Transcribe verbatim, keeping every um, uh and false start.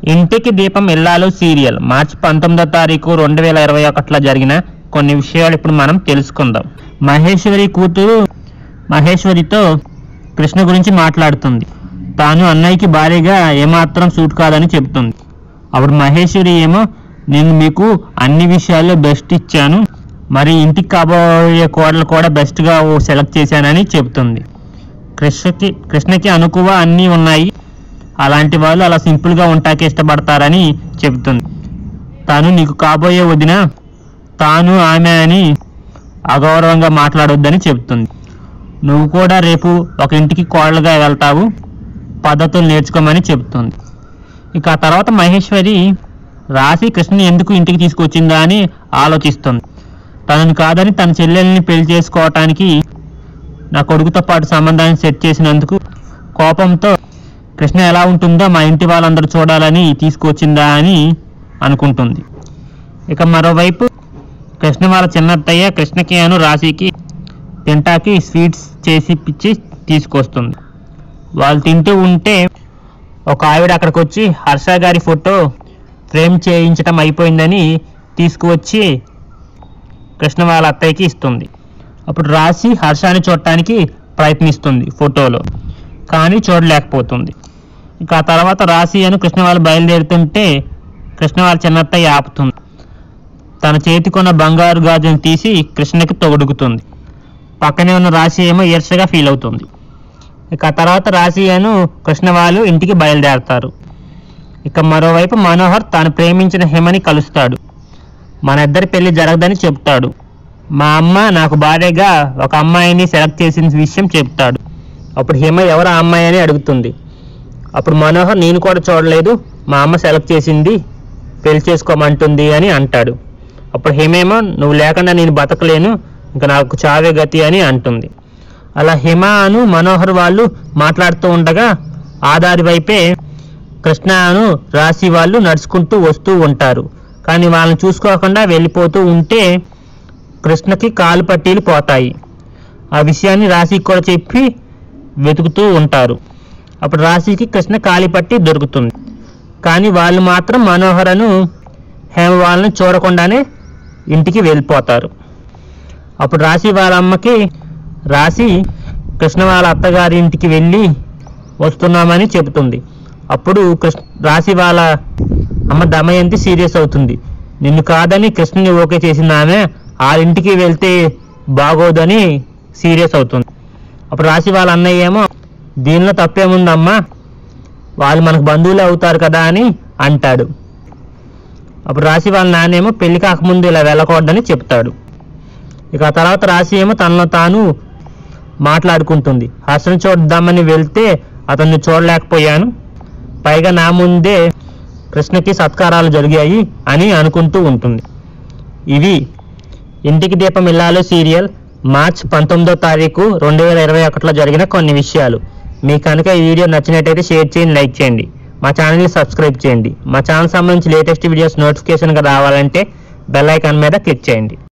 ఇంటికి దీపం ఇల్లాలు సీరియల్ మార్చి పంతొమ్మిదో తారీఖు రెండు వేల ఇరవై ఒకటిలో జరిగిన కొన్ని విషయాలు ఇప్పుడు మనం తెలుసుకుందాం. మహేశ్వరి కూతురు మహేశ్వరితో కృష్ణ గురించి మాట్లాడుతుంది. తాను అన్నయ్యకి భారీగా ఏమాత్రం సూట్ కాదని చెబుతుంది. అప్పుడు మహేశ్వరి ఏమో నేను మీకు అన్ని విషయాల్లో బెస్ట్ ఇచ్చాను, మరి ఇంటికి కాబోయే కోడలు కూడా బెస్ట్గా సెలెక్ట్ చేశానని చెబుతుంది. కృష్ణకి కృష్ణకి అనుకువ అన్నీ ఉన్నాయి, అలాంటి వాళ్ళు అలా సింపుల్గా ఉంటాకే ఇష్టపడతారని చెబుతుంది. తాను నీకు కాబోయే వదిన, తాను ఆమె అని అగౌరవంగా మాట్లాడొద్దని చెబుతుంది. నువ్వు కూడా రేపు ఒక ఇంటికి కోడలుగా వెళ్తావు, పద్ధతులు నేర్చుకోమని చెబుతుంది. ఇక ఆ తర్వాత మహేశ్వరి రాశి కృష్ణని ఎందుకు ఇంటికి తీసుకొచ్చిందా అని ఆలోచిస్తుంది. తనని కాదని తన చెల్లెల్ని పెళ్లి చేసుకోవటానికి నా కొడుకుతో పాటు సంబంధాన్ని సెట్ చేసినందుకు కోపంతో కృష్ణ ఎలా ఉంటుందో మా ఇంటి వాళ్ళందరూ చూడాలని తీసుకొచ్చిందా అని అనుకుంటుంది. ఇక మరోవైపు కృష్ణ వాళ్ళ చిన్నత్తయ్య కృష్ణకి అను రాశికి తింటాకి స్వీట్స్ చేసి పిచ్చి తీసుకొస్తుంది. వాళ్ళు తింటూ ఉంటే ఒక ఆవిడ అక్కడికి వచ్చి హర్ష గారి ఫోటో ఫ్రేమ్ చేయించడం అయిపోయిందని తీసుకువచ్చి కృష్ణ వాళ్ళ అత్తయ్యకి ఇస్తుంది. అప్పుడు రాశి హర్షాన్ని చూడటానికి ప్రయత్నిస్తుంది ఫోటోలో, కానీ చూడలేకపోతుంది. ఇక ఆ తర్వాత రాశి అని కృష్ణ వాళ్ళు బయలుదేరుతుంటే కృష్ణ వాళ్ళ చిన్నత్తయ్య ఆపుతుంది. తన చేతికున్న బంగారు గాజును తీసి కృష్ణకి తొడుగుతుంది. పక్కనే ఉన్న రాశి ఏమో ఈర్ష్యగా ఫీల్ అవుతుంది. ఇక ఆ తర్వాత రాశి అను కృష్ణ వాళ్ళు ఇంటికి బయలుదేరతారు. ఇక మరోవైపు మనోహర్ తాను ప్రేమించిన హేమని కలుస్తాడు. మన ఇద్దరి పెళ్లి జరగదని చెప్తాడు. మా అమ్మ నాకు భార్యగా ఒక అమ్మాయిని సెలెక్ట్ చేసిన విషయం చెప్తాడు. అప్పుడు హేమ ఎవరు ఆ అమ్మాయి అని అడుగుతుంది. అప్పుడు మనోహర్ నేను కూడా చూడలేదు, మా అమ్మ సెలెక్ట్ చేసింది, పెళ్లి చేసుకోమంటుంది అని అంటాడు. అప్పుడు హేమేమో నువ్వు లేకుండా నేను బతకలేను, ఇంకా నాకు చావే గతి అని అంటుంది. అలా హేమ అను మనోహర్ వాళ్ళు మాట్లాడుతూ ఉండగా ఆదారి వైపే కృష్ణ అను రాశి వాళ్ళు నడుచుకుంటూ వస్తూ ఉంటారు. కానీ వాళ్ళని చూసుకోకుండా వెళ్ళిపోతూ ఉంటే కృష్ణకి కాలు పట్టీలు పోతాయి. ఆ విషయాన్ని రాశికి కూడా చెప్పి వెతుకుతూ ఉంటారు. అప్పుడు రాశికి కృష్ణ కాలి పట్టి దొరుకుతుంది. కానీ వాళ్ళు మాత్రం మనోహరను హేమ వాళ్ళని చూడకుండానే ఇంటికి వెళ్ళిపోతారు. అప్పుడు రాశి వాళ్ళ అమ్మకి రాశి కృష్ణ వాళ్ళ అత్తగారి ఇంటికి వెళ్ళి వస్తున్నామని చెబుతుంది. అప్పుడు కృష్ణ రాశి వాళ్ళ అమ్మ దమయంతి సీరియస్ అవుతుంది. నిన్ను కాదని కృష్ణని ఓకే చేసింది ఆమె, ఆ ఇంటికి వెళ్తే బాగోదని సీరియస్ అవుతుంది. అప్పుడు రాశి వాళ్ళ అన్నయ్య ఏమో దీనిలో తప్పేముందమ్మా, వాళ్ళు మనకు బంధువులు అవుతారు కదా అని అంటాడు. అప్పుడు రాశి వాళ్ళ నాన్నేమో పెళ్లి కాకముందు ఇలా వెళ్ళకూడదని చెప్తాడు. ఇక ఆ తర్వాత రాశి ఏమో తనలో తాను మాట్లాడుకుంటుంది. హర్షను చూద్దామని వెళ్తే అతన్ని చూడలేకపోయాను, పైగా నా ముందే కృష్ణకి సత్కారాలు జరిగాయి అని అనుకుంటూ ఉంటుంది. ఇవి ఇంటికి దీపం ఇల్లాలు సీరియల్ మార్చ్ పంతొమ్మిదో తారీఖు రెండు వేల ఇరవై ఒకటిలో జరిగిన కొన్ని విషయాలు. మీకు కనుక ఈ వీడియో నచ్చినట్టయితే షేర్ చేయండి, లైక్ చేయండి, మా ఛానల్ని సబ్స్క్రైబ్ చేయండి. మా ఛానల్ సంబంధించి లేటెస్ట్ వీడియోస్ నోటిఫికేషన్గా రావాలంటే బెల్ ఐకాన్ మీద క్లిక్ చేయండి.